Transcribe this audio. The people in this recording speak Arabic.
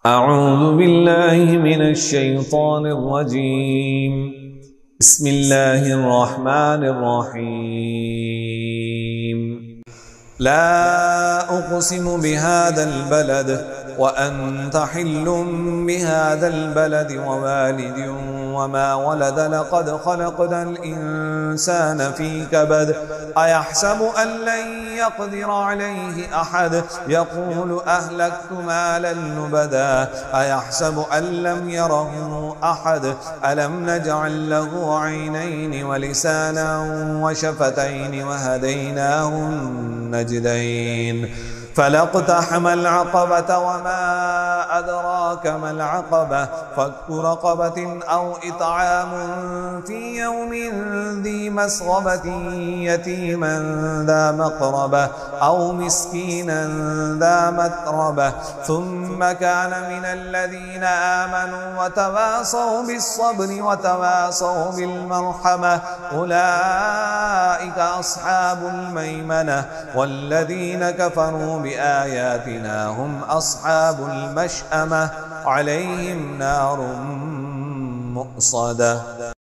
أعوذ بالله من الشيطان الرجيم. بسم الله الرحمن الرحيم. لا أقسم بهذا البلد وأنت حل بهذا البلد ووالد وما ولد لقد خلقنا الإنسان في كبد أيحسب أن لن يقدر عليه أحد يقول أهلكت مالا لبدا أيحسب أن لم يره أحد ألم نجعل له عينين ولسانا وشفتين وهديناه النجدين فلاقتحم العقبة وما أدراك ما العقبة فك رقبة أو إطعام في يوم ذي مسغبة يتيما ذا مقربة أو مسكينا ذا متربة ثم كان من الذين آمنوا وتواصوا بالصبر وتواصوا بالمرحمة أولئك أصحاب الميمنة والذين كفروا بآياتنا هم أصحاب المشأمة عليهم نار مؤصدة.